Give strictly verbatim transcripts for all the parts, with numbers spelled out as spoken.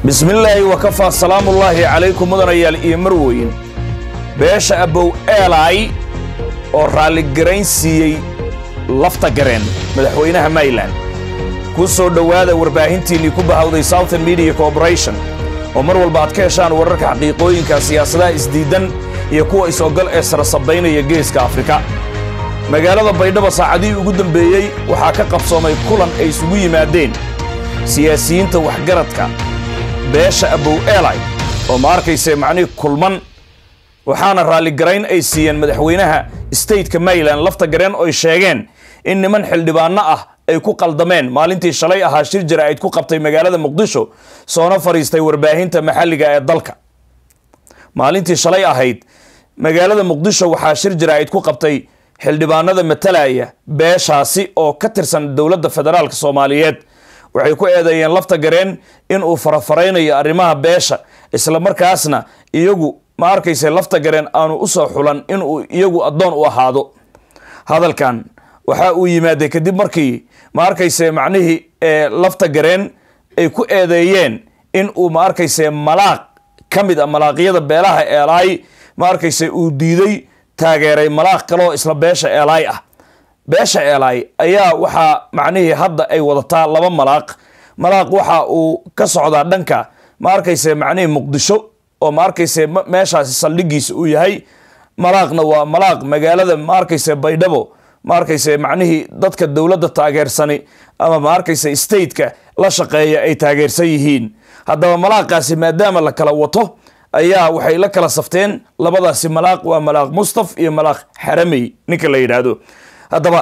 بسم الله وكفى سلام الله عليكم مدن ريال iyo marweyn beesha abow eelay oo raali gareyn siiyay lafta gareen madaxweynaha Maryland ku soo dhawaada warbaahintii ku bahawday Southern Media Corporation oo mar walba aad ka heshaan wararka xaqiiqooyinka siyaasadda isdiidan iyo kuwa is ogal ee sarasabaynaya geeska Afrika magaalada Baydhabo saacadii ugu dambeeyay waxa ka qabsoomay kulan ay isugu yimaadeen siyaasiyiinta waxgaradka beesha abow eelay oo ma arkaysay macni kulman waxaana raali gareyn ay siiyeen madaxweynaha state-ka Maryland lafta gareen oo sheegeen in niman xildhibaano ah ay ku qaldameen maalintii shalay ahaa shir jira ay ku qabtay magaalada Muqdisho soona fariistay warbaahinta maxalliga ee dalka maalintii shalay ahayd magaalada Muqdisho waxa shir jira ay ku qabtay xildhibaanada matalaya beeshaasi oo ka tirsan dawladda federaalka Soomaaliyeed waxay ku eedeeyeen lafta gareen in uu farafareynayo arrimaha beesha isla markaasna iyagu ma arkaysay lafta gareen aanu u soo xulan in uu iyagu adoon u ahaado hadalkan waxa uu yimaaday kadib markii ma arkaysay macnihi ee lafta gareen ay ku eedeeyeen in uu ma arkaysay malaaq kamid ah malaaqyada beelaha eelay ma arkaysay uu diiday taageeray malaaq kale oo isla beesha eelay ah beesha eelay ayaa waxa macnihi hadda ay wadataa laba malaaq malaaq waxa uu ka socdaa dhanka ma arkaysay macnihi Muqdisho oo ma arkaysay meeshaasi saldhigiisa uu yahay malaaqna waa malaaq magaalada ma arkaysay Baydhabo ma arkaysay macnihi dadka dawladda taageersani ama ma arkaysay state-ka la shaqeeya ay taageersan yihiin haddaba malaaqaasi maadaama la kala wato ayaa waxay la kala safteen labadaasi malaaq waa malaaq Mustaf iyo malaaq Xaramey ninka la yiraahdo haddaba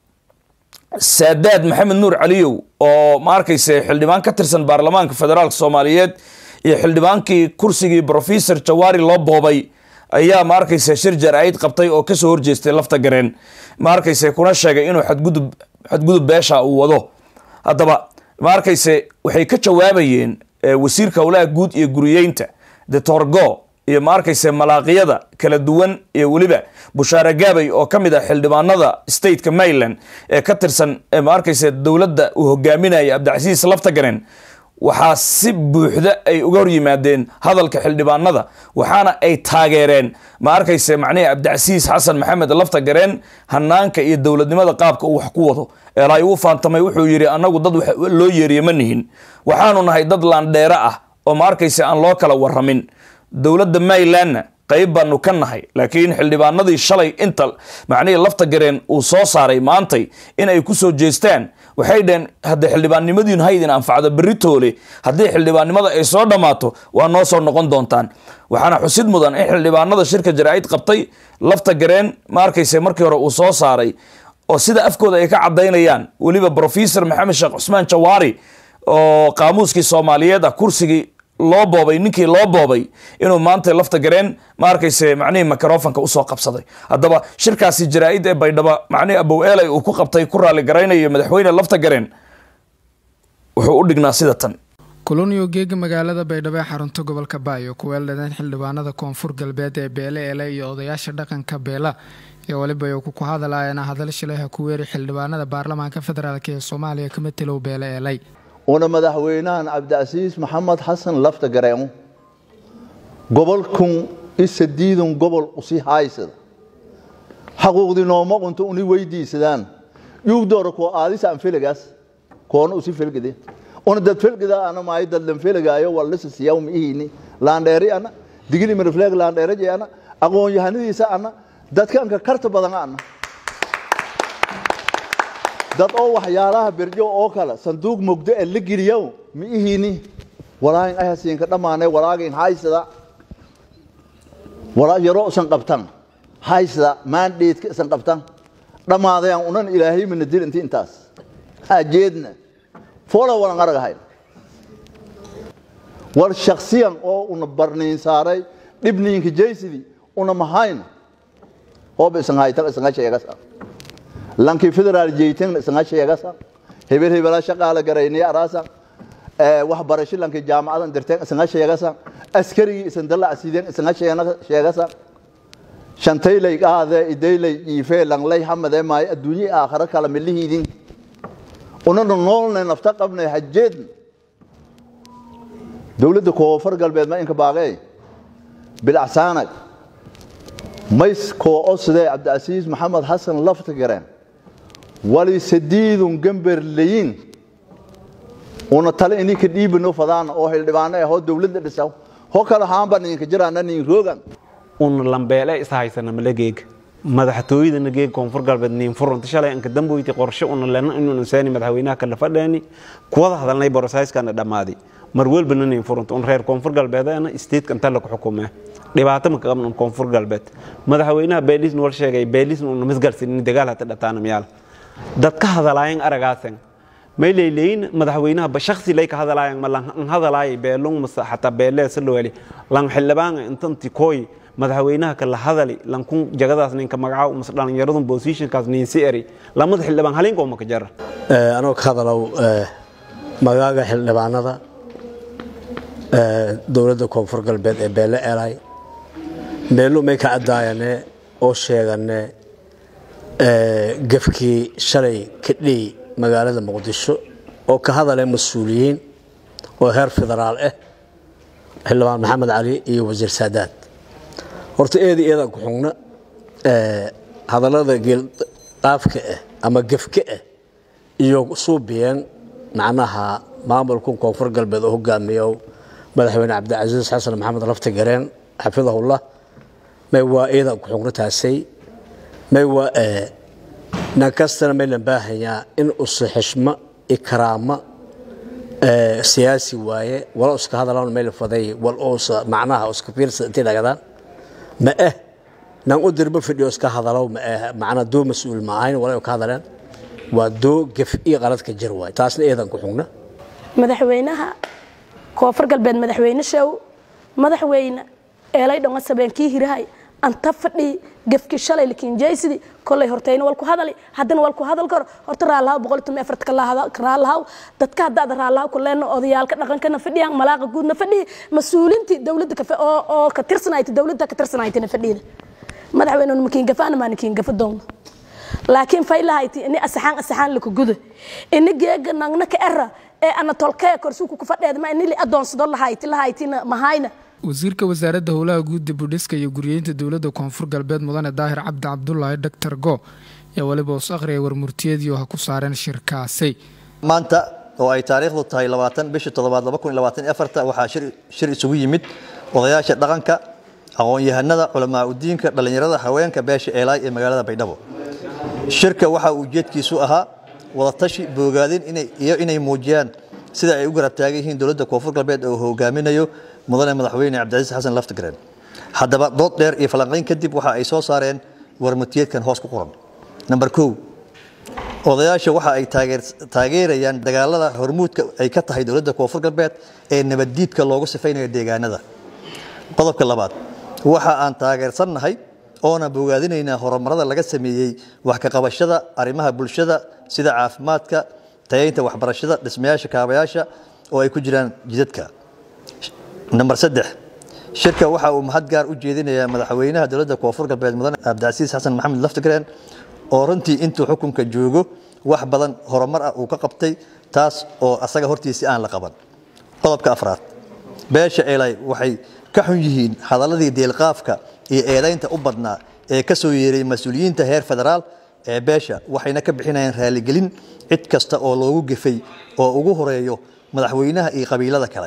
Saadaad Maxamed Nuur Caliyow oo ma arkaysay xildhibaan ka tirsan baarlamaanka federaalka Soomaaliyeed iyo xildhibaankii kursigii Professor Jawari loo boobay ayaa ma arkaysay shir jaraa'id qabtay oo ka soo horjeestay lafta gareen ma arkaysay kuna sheegay inuu xadgudub xadgudub beesha uu wado haddaba ma arkaysay waxay ka jawaabayeen wasiirka howlaha guud iyo guriyeynta Doctor Go iyo ma arkaysay malaaqiyada kala duwan iyo waliba Bushaara Gaabay oo kamid ah xildhibaanada state-ka Maryland ee ka tirsan ma arkaysay dawladda uu hogaaminayay Abdicasiis lafta gareen waxa si buuxda ay uga hor yimaadeen hadalka xildhibaanada waxaana ay taageereen ma arkaysay macnaheedu Abdicasiis Xasan Maxamed lafta gareen hanaanka iyo dawladnimada qaabka uu wax ku wado eelay uu faantamay wuxuu yiri anagu dad loo yeeriyo ma nihin waxaanu nahay dad laandheera ah oo ma arkaysay aan loo kala waramin dawladda Maryland qayb baanu ka nahay laakiin xildhibaanadii shalay inta macnaheedu lafta gareen uu soo saaray maantay in ay ku soo jeestaan waxay dheen hadda xildhibaannimadiin haydin anfacdo beritoole haddii xildhibaannimada ay soo dhamaato waa noo soo noqon doontaan waxaana xusid mudan in xildhibaanada shirka jaraa'id qabtay lafta gareen ma arkaysay markii hore uu soo saaray oo sida afkooda ay ka cadeynayaan waliba Professor Maxamed Sheekh Cusmaan Jawari oo qaamuuskii Soomaaliyeed ah kursigii loo boobay ninkii loo boobay inuu maanta lafta gareen ma arkaysay macnaheedu mikrofoonka u soo qabsaday haddaba shirkaasi jaraa'id ee Baydhabo macnaheedu abow eelay uu ku qabtay ku raali gareynayo madaxweyne lafta gareen wuxuu u dhignaa sida tan koloniyo geega magaalada Baydhabo ee xarunta gobolka Baayo ku weeladeen xildhibaanada koonfur galbeed ee beele eelay iyo odayaasha dhaqanka beela ee waliba ay ku hadlayaan hadal shilay ku weeri xildhibaanada baarlamaanka federaalka ee Soomaaliya ka metelo beele eelay una madaxweynahan Abdicasiis Maxamed Xasan lafta gareen gobolkun isadiidun gobol u si haysad xaquuqdi nooma qunto uni weydiisadaan yuu door ko aadis aan filagaas koona u si filgide una dad filgida ana maay dad lan filagaayo wallis siyawm ihini laandheeri ana digili mirfleeg laandheeri ana aqoon yahanadiisa ana dadkan ka karta badan ana dad oo waxyaalaha berjo oo kala sanduuq mugdo ee la geliyo ma ihini walaahin ay hasiin ka dhamaanay walaagin haysada walaa yaro san qabtan haysada mandate san qabtan dhamaadayaan unan ilaahay min dil inta intaas hajeedna foola wala qaragahay war shakhsiyan oo una barnayn saaray dibniinka jeysidi una mahayn oo bisan hayta isan sheegas lanki federal jeeyteen isna sheegasa hebel hebel shaqaale gareynay araasa ee wax barasho lanki jaamacadan dirteen isna sheegasa askari isan dalla asideen isna sheegasa shantay lay qaade idaylay iifee langlay hamade maay adduunyi aakhira kala milihiidin una noolna nafta qabnay hajeed dawladda koonfur galbeed ma inka baaqay bilacsaanag mays koo osde Cabdicasiis Maxamed Xasan lafta gareen wali sadiidun gambar leeyin una tale inii ka dhiibno fadaan oo xildhibaan ah oo dawladda dhisaw ho kala haanba ninka jiraan nin roogan un lambeele isahaysana malageeg madaxtooyada geeg koonfur galbeed nin furunta shalay anka damboyti qorshe un leena inuu saani madaxweynaha kala fadhaani kuwada hadalnay borosayskana dhamaadi mar walba nin furunta un reer koonfur galbeedana state kan tala ku xukumaa dhibaato ma qabno koonfur galbeed madaxweynaha beelis wal sheegay beelis uu misgalsin dagaal hata dhataana miyaal dadka hadalaayeen aragaasan may leeyahay madaxweynaha ba shakhsi lay ka hadalaayeen ma lan hadalaay beelung ma hatta beelees loo wali lan xilbaan intanti kooy madaxweynaha kala hadali lan kun jagadaas ninka magaca u masdaan yaradun position kaas nin siiri la madax xilbaan halin ko ma ka jar ee anoo ka hadalaw ee magaga xilbaanada ee dawladda koonfur galbeed ee beele eelay beelu may ka cadaayane oo sheegane ee gafkii shalay ka dhii magaalada Muqdisho oo ka hadalay mas'uuliyiin oo heer federaal ah xildhibaan Maxamed Cali iyo wasiir Saadaad horta eedii eedan ku xugna ee hadalada geel qaafka ah ama gafka ah iyo suubiyeen macnaha maamulka koonfur galbeed oo hogaamiyo madaxweyne Cabdicasiis Xasan Maxamed lafta gareen xafidahullah may waa eedan ku xugna taasay may waa ee نكسر من الباهية إن أصحشمة إكرامة آه سياسي واي ولا أسك هذا لون ميل فضي ولا أوس معناها أسك بيرس تيلا كذا ما إيه نقدر بفيديو أسك هذا لون ما إيه معنا دو مسؤول معين ولا يك هذا لون ودو كيف إيه غلط كجرواي تاسن إيه كحونا مدحوينها كوفر قلب مدحوين الشو مدحوين إلى دون السبين كي هراي أن تفري قفك الشلي لكن جايسدي كل هرتين والكو هذا لي هدن والكو هذا الكر هرت رالها بقولت ما فرتك الله هذا كرالها دتك هذا رالها كلنا أضيال كنا كنا فدي عن ملاك جودنا فدي مسؤولين تي دولتك في أو أو كترسنايت دولتك كترسنايت نفدينا ما دعونا إنه ممكن قفانا ما نكين قف الدوم لكن فايلة هايتي إني أسحان أسحان لك جودة إني جيج نعنك أرى أنا تلقى كرسوك كفدي هذا ما إني اللي أدون صدر هايتي هايتي ما هاينا wasiirka wasaaradda howlaha guud dib u dhiska iyo guryeynta dawladda koonfur galbeed mudane daahir cabdi cabdullaahi doctor go ee waliba uu aqriyay warmurtiyadii oo ku saareen shirkaasay maanta oo ay taariikhdu tahay labaatan bisha toddobaad laba kun iyo labaatan iyo afar waxa shir shir isugu yimid odayaasha dhaqanka aqoon-yahanada culamaa u diinka dhalinyarada haweenka beesha eelay ee magaalada Baydhabo shirka waxa uu jeedkiisu ahaa wada tashi boogaadin inay iyo inay muujiyaan sida ay u garab taagan yihiin dawladda koonfur galbeed oo hogaaminayo mudane madaxweyne Cabdicasiis Xasan lafta gareen haddaba dood dheer iyo falanqayn kadib waxa ay soo saareen warmutiyadkan hoos ku qoran number two odayaasha waxa ay taageerayaan dagaalada hormuudka ay ka tahay dawladda koonfur galbeed ee nabaddiidka loogu sifaynayo deegaanada qodobka labaad waxa aan taageersanahay oona bogaadinaynaa horumarada laga sameeyay wax ka qabashada arrimaha bulshada sida caafimaadka tayeynta waxbarashada dhismayaasha kaabayaasha oo ay ku jiraan jidadka number saddex shirka waxa uu mahad gaar u jeedinayaa madaxweynaha dawladda koonfur galbeed mudane Cabdicasiis Xasan Maxamed lafta gareen oo runtii intuu xukunka joogo wax badan horumar ah uu ka qabtay taas oo asaga hortiisa aan la qaban qodobka afraad beesha eelay waxay ka xun yihiin hadaladii deelqaafka iyo eedaynta u badnaa ee ka soo yeeray mas'uuliyiinta heer federaal ee beesha waxayna ka bixinayaan raali gelin cid kasta oo loogu gafay oo ugu horeeyo madaxweynaha iyo qabiilada kale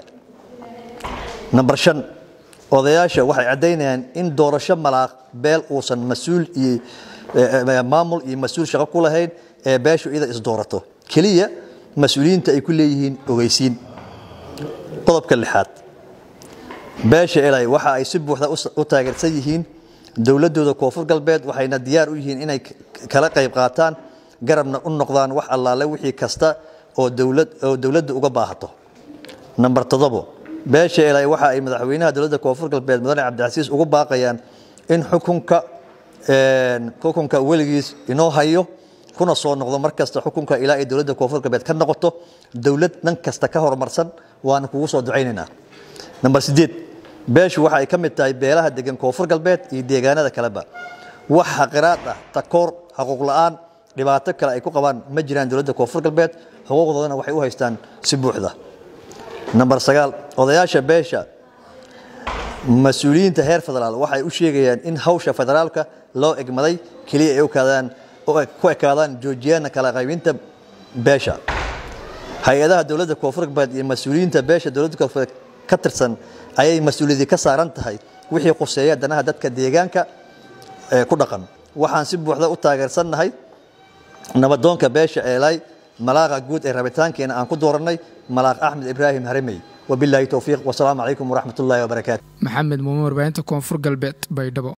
number shan odayaasha waxay cadeynayaan in doorasho malaaq beel uusan mas'uul iyo maamul iyo mas'uul shaqo ku lahayn ee beeshu ida is doorato kaliya mas'uuliyiinta ay ku leeyihiin ogeysiin qodobka lixaad beesha eelay waxa ay si buuxda u taageersan yihiin dawladooda koonfur galbeed waxayna diyaar u yihiin inay kala qayb qaataan garabna u noqdaan wax allaale wixii kasta oo dawlad oo dawladda uga baahato number todoba beesha eelay waxa ay madaxweynaha dawladda koonfur galbeed mudane Cabdicasiis ugu baaqayaan in xukunka een xukunka weligiis inoo hayo kuna soo noqdo markasta xukunka ilaa ay dawladda koonfur galbeed ka noqoto dawlad dhan kasta ka horumarsan waana kugu soo duceynaynaa number sideed beeshu waxa ay ka mid tahay beelaha degan koonfur galbeed iyo deegaanada kaleba wax xaqiraad ah takoor xuquuq la'aan dhibaato kale ay ku qabaan ma jiraan dawladda koonfur galbeed xuquuqdoodana waxay u haystaan si buuxda number sagaal odayaasha beesha mas'uuliyiinta heer federaal waxay u sheegayaan in hawsha federaalka loo egmaday kaliya ay u kaadaan oo ay ku ekaadaan joojiyana kala qaybinta beesha hay'adaha dawladda koonfur galbeed iyo mas'uuliyiinta beesha dawladda koonfur ka tirsan ayay mas'uuliyadi ka saaran tahay wixii quseeya danaha dadka deegaanka ee ku dhaqan waxaan si buuxda u taageersanahay nabadoonka beesha eelay malaaqa guud ee rabitaankeena aan ku dooranay malaaq Axmed Ibrahim Harimey wabillahi tawfiiq wa salaamu alaykum wa rahmatullahi wa barakaatuh maxamed muumin warbaahinta koonfur galbeed baydhabo